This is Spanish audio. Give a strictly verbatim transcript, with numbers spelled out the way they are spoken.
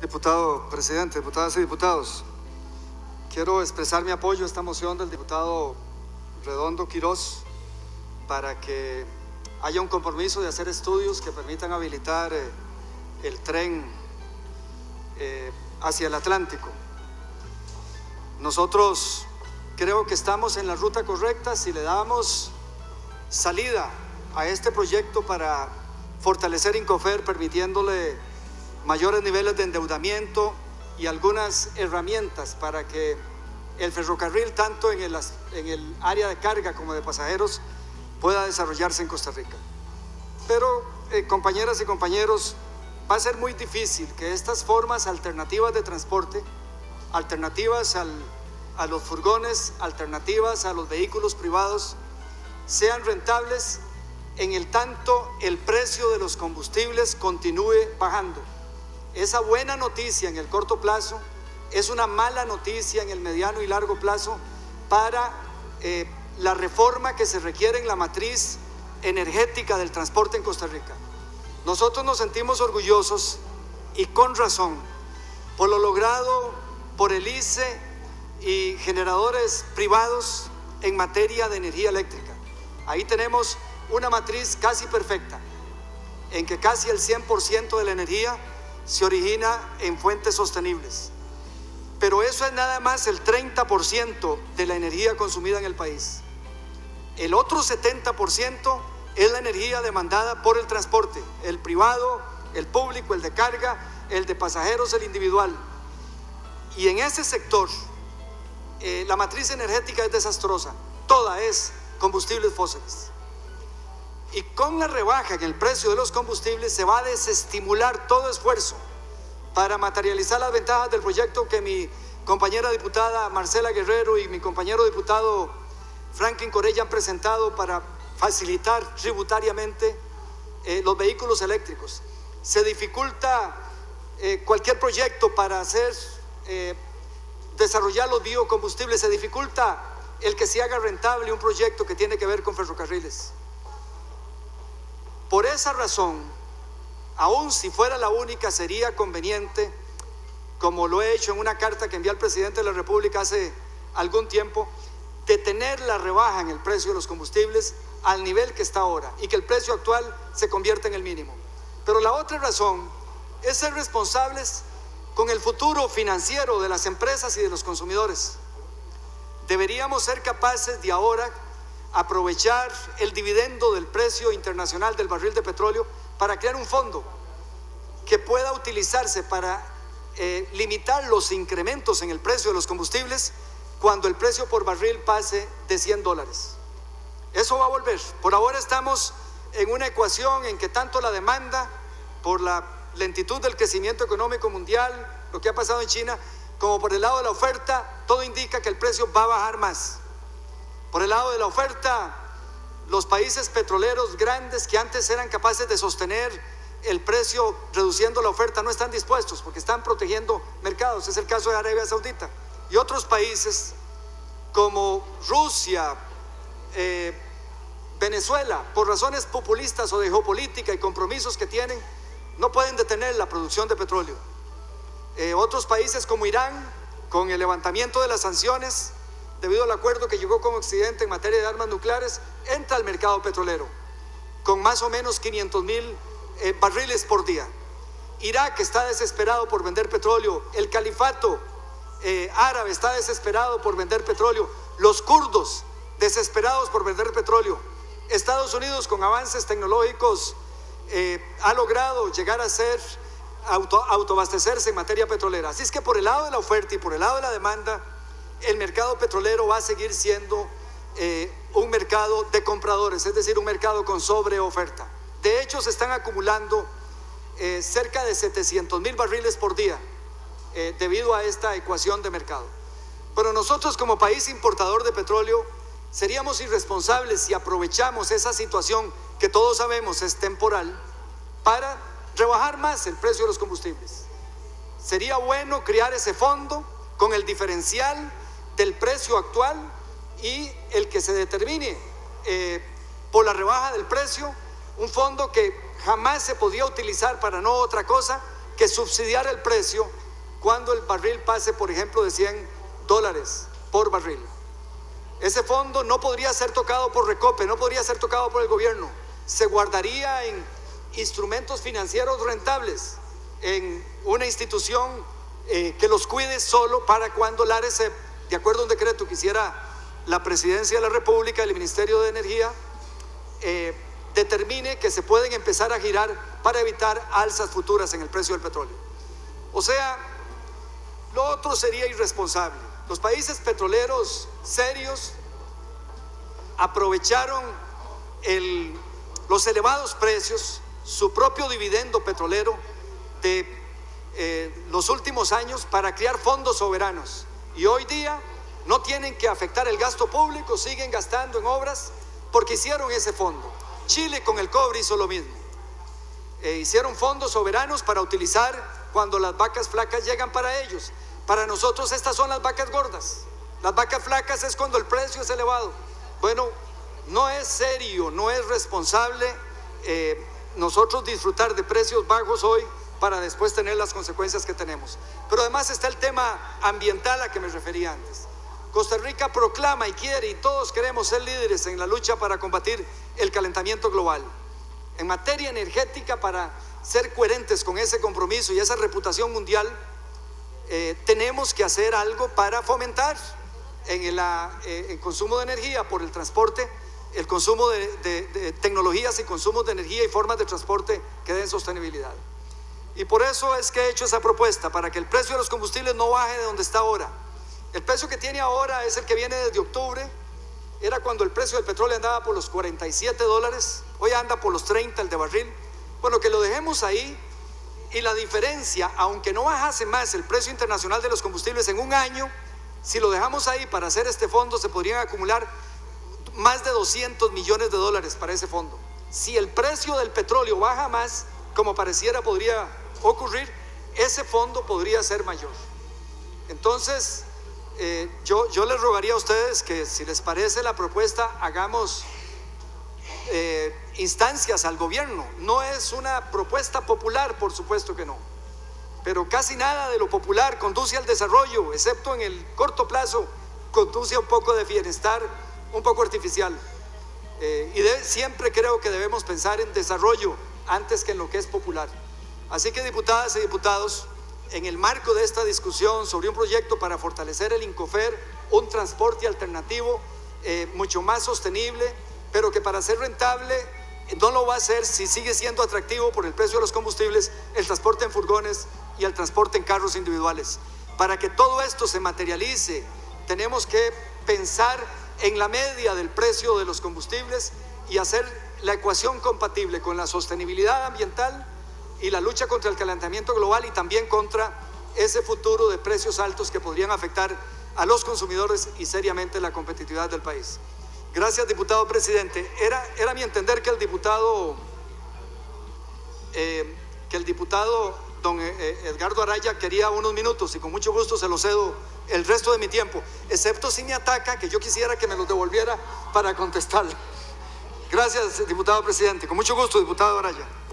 Diputado presidente, diputadas y diputados, quiero expresar mi apoyo a esta moción del diputado Redondo Quiroz para que haya un compromiso de hacer estudios que permitan habilitar eh, el tren eh, hacia el Atlántico. Nosotros creo que estamos en la ruta correcta si le damos salida a este proyecto para fortalecer Incofer, permitiéndole mayores niveles de endeudamiento y algunas herramientas para que el ferrocarril, tanto en el, en el área de carga como de pasajeros, pueda desarrollarse en Costa Rica. Pero, eh, compañeras y compañeros, va a ser muy difícil que estas formas alternativas de transporte, alternativas al, a los furgones, alternativas a los vehículos privados, sean rentables en el tanto el precio de los combustibles continúe bajando. Esa buena noticia en el corto plazo es una mala noticia en el mediano y largo plazo para eh, la reforma que se requiere en la matriz energética del transporte en Costa Rica. Nosotros nos sentimos orgullosos y con razón por lo logrado por el I C E y generadores privados en materia de energía eléctrica. Ahí tenemos una matriz casi perfecta, en que casi el cien por ciento de la energía se origina en fuentes sostenibles. Pero eso es nada más el treinta por ciento de la energía consumida en el país. El otro setenta por ciento es la energía demandada por el transporte, el privado, el público, el de carga, el de pasajeros, el individual. Y en ese sector, eh, la matriz energética es desastrosa, toda es combustibles fósiles. Y con la rebaja en el precio de los combustibles se va a desestimular todo esfuerzo para materializar las ventajas del proyecto que mi compañera diputada Marcela Guerrero y mi compañero diputado Franklin Corella han presentado para facilitar tributariamente eh, los vehículos eléctricos. Se dificulta eh, cualquier proyecto para hacer, eh, desarrollar los biocombustibles, se dificulta el que se haga rentable un proyecto que tiene que ver con ferrocarriles. Por esa razón, aun si fuera la única, sería conveniente, como lo he hecho en una carta que envié al presidente de la República hace algún tiempo, detener la rebaja en el precio de los combustibles al nivel que está ahora y que el precio actual se convierta en el mínimo. Pero la otra razón es ser responsables con el futuro financiero de las empresas y de los consumidores. Deberíamos ser capaces de ahora aprovechar el dividendo del precio internacional del barril de petróleo para crear un fondo que pueda utilizarse para eh, limitar los incrementos en el precio de los combustibles cuando el precio por barril pase de cien dólares. Eso va a volver. Por ahora estamos en una ecuación en que tanto la demanda, por la lentitud del crecimiento económico mundial, lo que ha pasado en China, como por el lado de la oferta, todo indica que el precio va a bajar más. Por el lado de la oferta, los países petroleros grandes que antes eran capaces de sostener el precio reduciendo la oferta no están dispuestos porque están protegiendo mercados. Es el caso de Arabia Saudita. Y otros países como Rusia, eh, Venezuela, por razones populistas o de geopolítica y compromisos que tienen, no pueden detener la producción de petróleo. Eh, otros países como Irán, con el levantamiento de las sanciones, debido al acuerdo que llegó con Occidente en materia de armas nucleares, entra al mercado petrolero con más o menos quinientos mil eh, barriles por día. Irak está desesperado por vender petróleo, el califato eh, árabe está desesperado por vender petróleo, los kurdos desesperados por vender petróleo. Estados Unidos, con avances tecnológicos, eh, ha logrado llegar a ser auto, autoabastecerse en materia petrolera. Así es que por el lado de la oferta y por el lado de la demanda, el mercado petrolero va a seguir siendo eh, un mercado de compradores, es decir, un mercado con sobreoferta. De hecho, se están acumulando eh, cerca de setecientos mil barriles por día eh, debido a esta ecuación de mercado. Pero nosotros, como país importador de petróleo, seríamos irresponsables si aprovechamos esa situación que todos sabemos es temporal para rebajar más el precio de los combustibles. Sería bueno crear ese fondo con el diferencial del precio actual y el que se determine eh, por la rebaja del precio, un fondo que jamás se podía utilizar para no otra cosa que subsidiar el precio cuando el barril pase, por ejemplo, de cien dólares por barril. Ese fondo no podría ser tocado por Recope, no podría ser tocado por el gobierno. Se guardaría en instrumentos financieros rentables, en una institución eh, que los cuide solo para cuando la ARECEP, de acuerdo a un decreto que hiciera la Presidencia de la República, el Ministerio de Energía, eh, determine que se pueden empezar a girar para evitar alzas futuras en el precio del petróleo. O sea, lo otro sería irresponsable. Los países petroleros serios aprovecharon el, los elevados precios, su propio dividendo petrolero de eh, los últimos años para crear fondos soberanos. Y hoy día no tienen que afectar el gasto público, siguen gastando en obras porque hicieron ese fondo. Chile con el cobre hizo lo mismo. Eh, hicieron fondos soberanos para utilizar cuando las vacas flacas llegan para ellos. Para nosotros estas son las vacas gordas. Las vacas flacas es cuando el precio es elevado. Bueno, no es serio, no es responsable eh, nosotros disfrutar de precios bajos hoy para después tener las consecuencias que tenemos. Pero además está el tema ambiental a que me refería antes. Costa Rica proclama y quiere, y todos queremos ser líderes en la lucha para combatir el calentamiento global. En materia energética, para ser coherentes con ese compromiso y esa reputación mundial, eh, tenemos que hacer algo para fomentar en el eh, en consumo de energía por el transporte, el consumo de, de, de tecnologías y consumos de energía y formas de transporte que den sostenibilidad. Y por eso es que he hecho esa propuesta, para que el precio de los combustibles no baje de donde está ahora. El precio que tiene ahora es el que viene desde octubre. Era cuando el precio del petróleo andaba por los cuarenta y siete dólares, hoy anda por los treinta el de barril. Bueno, que lo dejemos ahí, y la diferencia, aunque no bajase más el precio internacional de los combustibles en un año, si lo dejamos ahí para hacer este fondo, se podrían acumular más de doscientos millones de dólares para ese fondo. Si el precio del petróleo baja más, como pareciera podría ocurrir, ese fondo podría ser mayor. Entonces, eh, yo, yo les rogaría a ustedes que, si les parece la propuesta, hagamos eh, instancias al gobierno. No es una propuesta popular, por supuesto que no, pero casi nada de lo popular conduce al desarrollo, excepto en el corto plazo, conduce a un poco de bienestar, un poco artificial. Eh, y de, siempre creo que debemos pensar en desarrollo antes que en lo que es popular. Así que, diputadas y diputados, en el marco de esta discusión sobre un proyecto para fortalecer el INCOFER, un transporte alternativo eh, mucho más sostenible, pero que para ser rentable no lo va a ser si sigue siendo atractivo por el precio de los combustibles, el transporte en furgones y el transporte en carros individuales. Para que todo esto se materialice, tenemos que pensar en la media del precio de los combustibles y hacer la ecuación compatible con la sostenibilidad ambiental y la lucha contra el calentamiento global, y también contra ese futuro de precios altos que podrían afectar a los consumidores y seriamente la competitividad del país. Gracias, diputado presidente. Era, era mi entender que el diputado, eh, que el diputado don Edgardo Araya quería unos minutos, y con mucho gusto se los cedo el resto de mi tiempo, excepto si me ataca, que yo quisiera que me los devolviera para contestarle. Gracias, diputado presidente. Con mucho gusto, diputado Araya.